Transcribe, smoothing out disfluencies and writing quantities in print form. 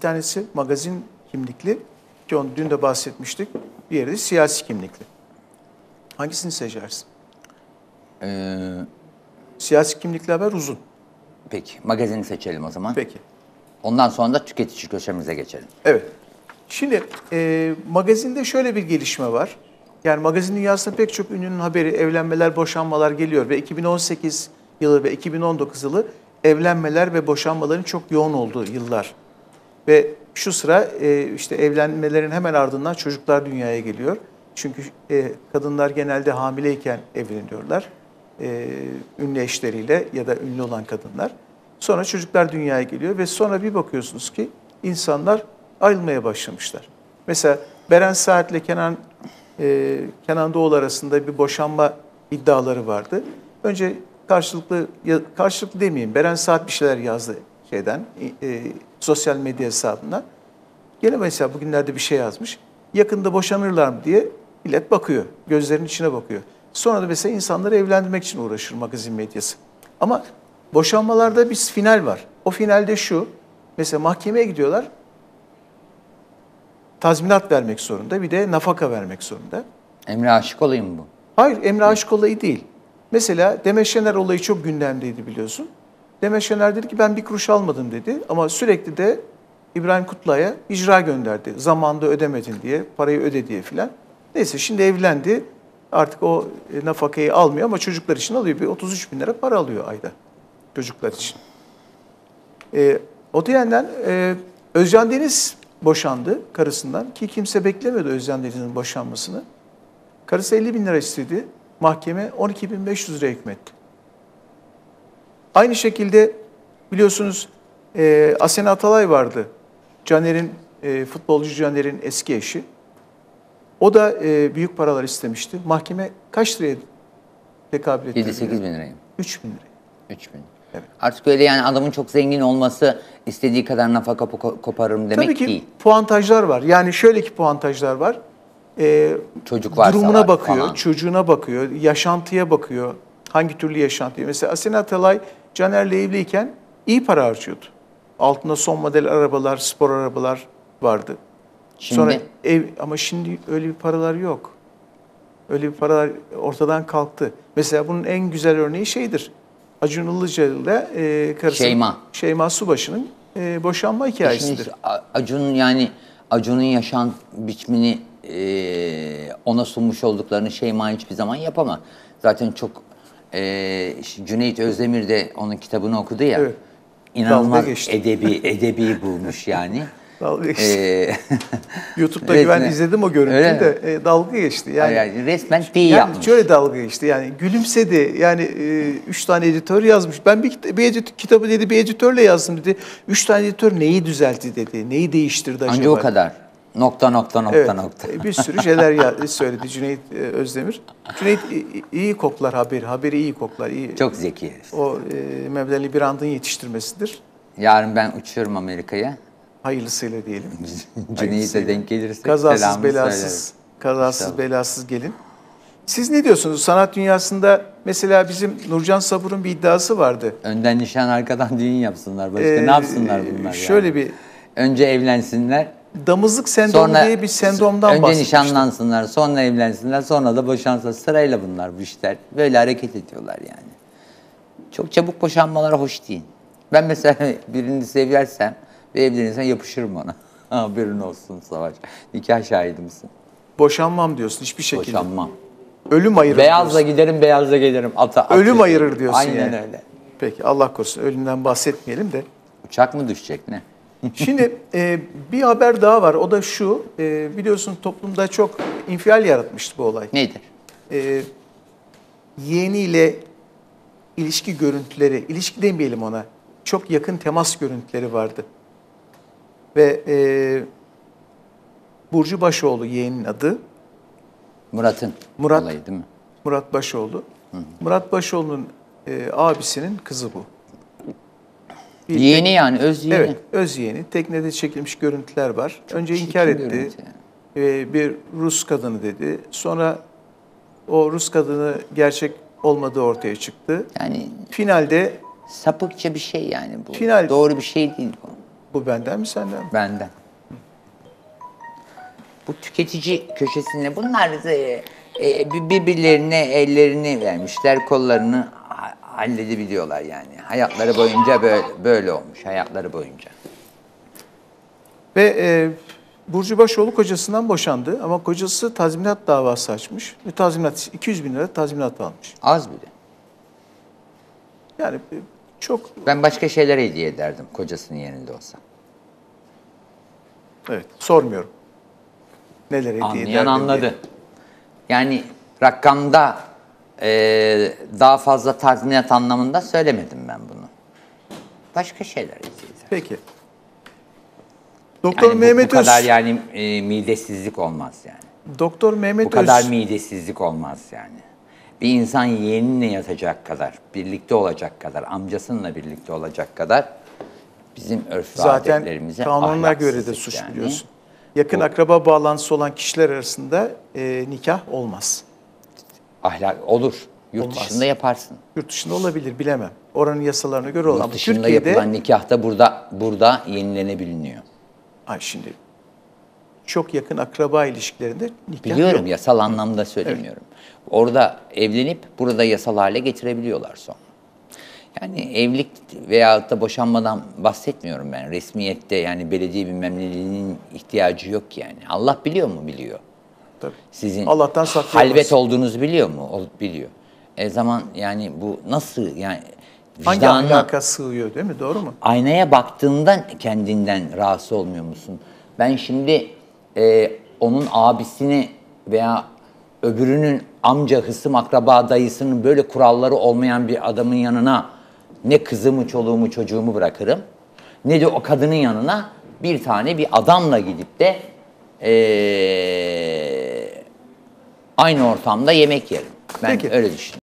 tanesi magazin kimlikli, ki onu dün de bahsetmiştik. Diğeri de siyasi kimlikli. Hangisini seçersin? Siyasi kimlikli haber uzun. Peki, magazini seçelim o zaman. Peki. Ondan sonra da tüketici köşemize geçelim. Evet. Şimdi magazinde şöyle bir gelişme var. Yani magazin dünyasında pek çok ünlünün haberi, evlenmeler, boşanmalar geliyor ve 2018 yılı ve 2019 yılı evlenmeler ve boşanmaların çok yoğun olduğu yıllar. Ve şu sıra işte evlenmelerin hemen ardından çocuklar dünyaya geliyor. Çünkü kadınlar genelde hamileyken evleniyorlar. Ünlü eşleriyle ya da ünlü olan kadınlar. Sonra çocuklar dünyaya geliyor ve sonra bir bakıyorsunuz ki insanlar ayrılmaya başlamışlar. Mesela Beren Saat'le Kenan Doğulu arasında bir boşanma iddiaları vardı. Önce karşılıklı demeyeyim, Beren Saat bir şeyler yazdı sosyal medya hesabından. Gene mesela bugünlerde bir şey yazmış. Yakında boşanırlar mı diye millet bakıyor, gözlerinin içine bakıyor. Sonra da mesela insanları evlendirmek için uğraşır magazin medyası. Ama boşanmalarda bir final var. O finalde şu, mesela mahkemeye gidiyorlar, tazminat vermek zorunda, bir de nafaka vermek zorunda. Emre Aşık olayım mı bu? Hayır, Emre Aşık olayı değil. Mesela Demet Şener olayı çok gündemdeydi biliyorsun. Demet Şener dedi ki ben bir kuruş almadım dedi ama sürekli de İbrahim Kutluay'a icra gönderdi. Zamanında ödemedin diye, parayı öde diye filan. Neyse şimdi evlendi. Artık o nafakayı almıyor ama çocuklar için alıyor. Bir 33 bin lira para alıyor ayda çocuklar için. O yandan Özcan Deniz boşandı karısından ki kimse beklemiyordu Özcan Deniz'in boşanmasını. Karısı 50 bin lira istedi. Mahkeme 12.500 lira hükmetti. Aynı şekilde biliyorsunuz Asena Atalay vardı. Futbolcu Caner'in eski eşi. O da büyük paralar istemişti. Mahkeme kaç liraya tekabül etti? 7-8 bin liraya. 3 bin liraya. 3 bin. Evet. Artık öyle yani adamın çok zengin olması istediği kadar nafaka koparırım demek Tabii ki değil. puantajlar var. Yani şöyle ki puantajlar var. Çocuk varsa durumuna bakıyor, falan. çocuğuna bakıyor, yaşantıya bakıyor. Hangi türlü yaşantıya? Mesela Asena Atalay Caner'le evliyken iyi para harcıyordu. Altında son model arabalar, spor arabalar vardı. Şimdi? Sonra ama şimdi öyle bir paralar yok. Öyle bir paralar ortadan kalktı. Mesela bunun en güzel örneği şeydir. Acun Ilıcalı'yla karısı Şeyma Subaşı'nın boşanma hikayesidir. Şimdi Acun'un yaşam biçimini ona sunmuş olduklarını Şeyma hiçbir zaman yapamaz. Zaten çok Cüneyt Özdemir de onun kitabını okudu ya. Evet. İnanılmaz edebi bulmuş yani. Dalga geçti. YouTube'da ben izledim o görüntüyü de dalga geçti. Yani resmen yapmış. Şöyle dalga geçti. Yani gülümsedi. Yani 3 tane editör yazmış. Ben kitabı dedi bir editörle yazdım dedi. 3 tane editör neyi düzeltti dedi. Neyi değiştirdi acaba? Ancak o kadar. Nokta. Bir sürü şeyler söyledi Cüneyt Özdemir. Cüneyt iyi koklar haberi. Haberi iyi koklar. İyi. Çok zeki. O Mehmet Ali Birand'ın yetiştirmesidir. Yarın ben uçuyorum Amerika'ya. Hayırlısıyla diyelim. Cüneyt'e denk gelirse kazasız belasız gelin. Siz ne diyorsunuz? Sanat dünyasında mesela bizim Nurcan Sabur'un bir iddiası vardı. Önden nişan arkadan düğün yapsınlar. Başka ne yapsınlar bunlar şöyle yani? bir önce evlensinler. Damızlık sendromu diye bir sendromdan bahsetmiştim. Önce nişanlansınlar, sonra evlensinler, sonra da boşansınlar. Sırayla bunlar bu işler. Böyle hareket ediyorlar yani. Çok çabuk boşanmalar hoş değil. Ben mesela birini seversem ve evlenirsem yapışırım ona. Haberin olsun Savaş. Nikah şahidi misin? Boşanmam diyorsun hiçbir şekilde. Boşanmam. Ölüm ayırır beyazla diyorsun. Giderim, beyazla gelirim. Ölüm ayırır diyorsun Aynen yani. öyle. Peki Allah korusun ölümden bahsetmeyelim de. Uçak mı düşecek ne? Şimdi bir haber daha var. O da şu. Biliyorsun toplumda çok infial yaratmıştı bu olay. Nedir? Yeğeniyle ilişki görüntüleri, ilişki demeyelim ona. Çok yakın temas görüntüleri vardı. Ve Burcu Başoğlu yeğenin adı. Murat'ın olayı değil mi? Murat Başoğlu. Murat Başoğlu'nun abisinin kızı bu. Yeğeni yani öz yeğeni. Evet, öz yeğeni. Teknede çekilmiş görüntüler var. Önce inkar etti. Bir Rus kadını dedi. Sonra o Rus kadını gerçek olmadığı ortaya çıktı. Yani finalde sapıkça bir şey yani bu. Final, doğru bir şey değil bu. Bu benden mi senden mi? Benden. Bu tüketici köşesinde bunlar birbirlerine ellerini vermişler, kollarını halledebiliyorlar yani. Hayatları boyunca böyle olmuş, hayatları boyunca. Ve Burcu Başoğlu kocasından boşandı ama kocası tazminat davası açmış. Ve 200 bin lira tazminat almış. Az bile. Yani çok, Ben başka şeyler hediye ederdim kocasının yerinde olsam. evet, sormuyorum. Neler hediye Anlayan ederdim anladı. diye. Yani rakamda daha fazla tazminat anlamında söylemedim ben bunu. Başka şeyler hediye ederdim. Peki. Doktor Yani Mehmet bu kadar Öz, yani midesizlik olmaz yani. Doktor Mehmet Bu kadar Öz, midesizlik olmaz yani. Bir insan yeğeninle yatacak kadar, birlikte olacak kadar, amcasıyla birlikte olacak kadar bizim örf ve zaten adetlerimize kanununa göre de ahlaksızlık suç yani. biliyorsun. Yakın akraba bağlantısı olan kişiler arasında nikah olmaz. Ahlak olur. Yurt Olmaz. dışında yaparsın. Yurt dışında olabilir, bilemem. Oranın yasalarına göre olur. Yurt Ama dışında Türkiye'de, yapılan nikah da burada yenilenebiliyor. ay şimdi çok yakın akraba ilişkilerinde nikah Biliyorum, yok. yasal anlamda söylemiyorum. Orada evlenip burada yasal hale getirebiliyorlar sonra. Yani evlilik veyahut da boşanmadan bahsetmiyorum ben. Resmiyette yani belediye bilmem neliğinin ihtiyacı yok yani. Allah biliyor mu? Biliyor. Tabii. Sizin Allah'tan saklayamaz. halvet olduğunuzu biliyor mu? Biliyor. Zaman yani bu nasıl yani Hangi vicdanına, ahlaka sığıyor, değil mi? Doğru mu? aynaya baktığında kendinden rahatsız olmuyor musun? Ben şimdi onun abisini veya öbürünün amca, hısım, akraba, dayısının böyle kuralları olmayan bir adamın yanına ne kızımı, çoluğumu, çocuğumu bırakırım, ne de o kadının yanına bir tane bir adamla gidip de aynı ortamda yemek yerim. Ben Peki. öyle düşünüyorum.